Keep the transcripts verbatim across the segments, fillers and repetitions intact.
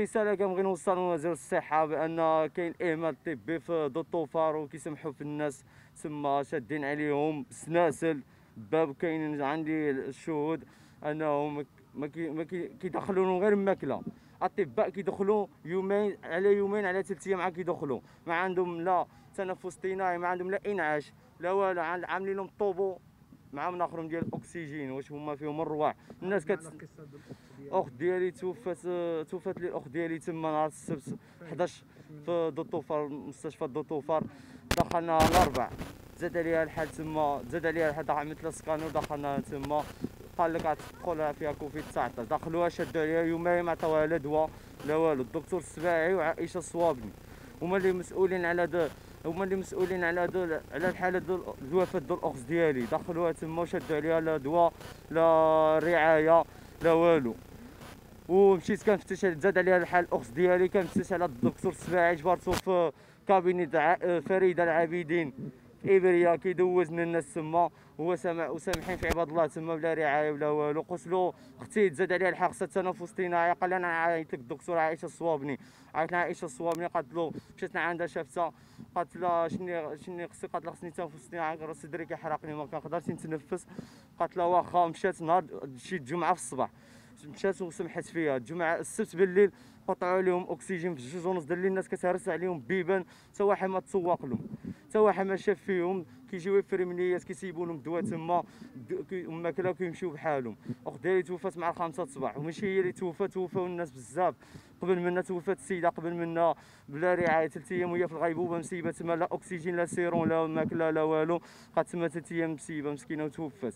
رساله كنبغي نوصل لوزير الصحه بان كاين اهمال طبي في ضد الطوفان وكيسمحوا في الناس تما شادين عليهم سلاسل باب. كاين عندي الشهود انهم ما كي ما كي كيدخلوا لهم غير الماكله. اطباء كيدخلوا يومين على يومين على ثلاث ايام عاد كيدخلوا، ما عندهم لا تنفس اصطناعي، ما عندهم لا انعاش لا والو، عاملين لهم طوبو مع مناخرهم ديال الاكسجين واش هما فيهم الرواح. الناس كت الاخت ديالي توفات توفات لي الاخت ديالي تما نهار السبت حداش في دوطوفار، مستشفى دوطوفار. دخلنا الاربع زاد عليها الحال تما، زاد عليها الحال عملت لها سكانر دخلنا تما، قال لك غتدخل فيها كوفيد تسعطاش. دخلوها شدوا عليها يومين ما عطاوها لا دواء لا والو. الدكتور السباعي وعائشه الصوابني هما اللي مسؤولين على هذا، هما اللي مسؤولين على هذا على الحاله ديال الوفاه ديال الاخت ديالي. دخلوها تما وشدوا عليها لا دواء لا رعايه لا والو. ومشيت كنفتش زاد عليها الحال الاخت ديالي، كنفتش على الدكتور السباعي جبرتو في كابينيت فريده العابدين في ابريا كيدوزنا الناس تما، هو سامع وسامحين في عباد الله تما بلا رعايه بلا والو. قلت له اختي تزاد عليها الحق خصها تنفس اصطناعي، قال لي انا عيطت لك الدكتور عائشه الصوابني. عيطت لها عائشه الصوابني قالت له مشيت عندها شافتها قالت لها شني شني خصني، قالت لها خصني تنفس اصطناعي راه صدري كيحرقني ما كنقدرش نتنفس. قالت لها واخا. مشات نهار شي الجمعه في الصباح مشات وسمحت فيها. الجمعه السبت بالليل قطعوا عليهم اكسجين في جوج ونص د الليل، الناس كتهرس عليهم بيبان حتى واحد ما تسوق لهم، حتى واحد ما شاف فيهم. كيجيو يفرمنيات كيسيبوا لهم الدواء تما الماكله وكيمشيو بحالهم. اخت ديالي توفات مع الخامسه الصباح، وماشي هي اللي توفات، توفاو الناس بزاف قبل منا. توفات السيده قبل منا بلا رعايه ثلاث ايام وهي في الغيبوبه مسيبه تما، لا اكسجين لا سيرون لا ماكله لا والو. بقات تما ثلاث ايام مسيبه مسكينه وتوفات.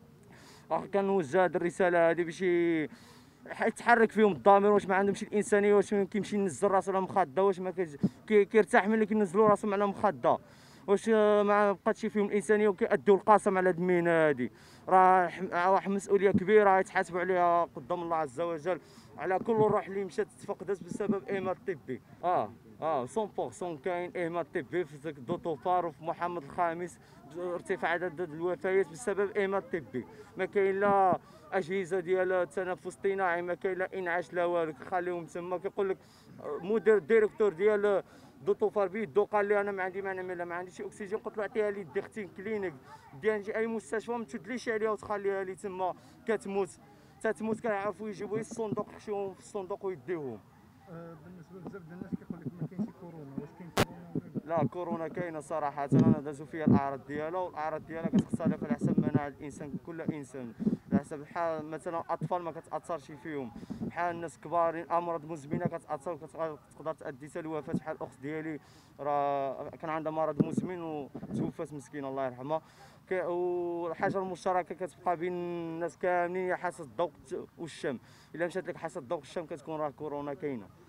كنوجه هذه الرساله هذه باش يتحرك فيهم الضمير، واش ما عندهمش الانسانيه، واش كيمشي ينزل راسو على مخده، واش ما كيرتاح ملي كينزلوا راسهم على مخده، واش ما بقاتش فيهم الانسانيه وكيأدوا القسم على هاد المهنه هادي. راه واحد المسؤوليه كبيره يتحاسبوا عليها قدام الله عز وجل على كل روح اللي مشات تفقدت بسبب اهمال طبي. اه اه مية بالمية كاين اهمال طبي في دوطوفار وفي محمد الخامس، ارتفاع عدد الوفيات بسبب اهمال طبي. ما كاين لا اجهزه ديال التنفس الاصطناعي، ما كاين لا انعاش لا والو. خليهم تما كيقول لك مدير الديريكتور ديال دوطوفار بيدو قال لي انا ما عندي ما نعمل، ما عنديش اكسجين. قلت له عطيها لي دي اختي كلينيك ديال نجي اي مستشفى ما تشدليش عليها وتخليها لي تما كتموت تتموت. كيعرفوا يجيبوا الصندوق يحشيوهم في الصندوق ويديوهم. آه بالنسبه بزاف ديال الناس كيقول لك ما كاينش كورونا، واش كاين كورونا؟ لا كورونا كاينه صراحه، انا دازو فيها الاعراض ديالها، والاعراض ديالها كتختلف على حسب مناعه الانسان. كل انسان على حسب بحال مثلا الاطفال ما كتاثرش فيهم، بحال الناس كبار امراض مزمنه كتاثر وكتقدر تؤدي حتى الوفاه. بحال الاخت ديالي راه كان عندها مرض مزمن وتوفات مسكينه الله يرحمها. والحاجه المشتركه كتبقى بين الناس كاملين هي حاسه الذوق والشم. الا مشات لك حاسه الذوق والشم كتكون راه كورونا كاينه.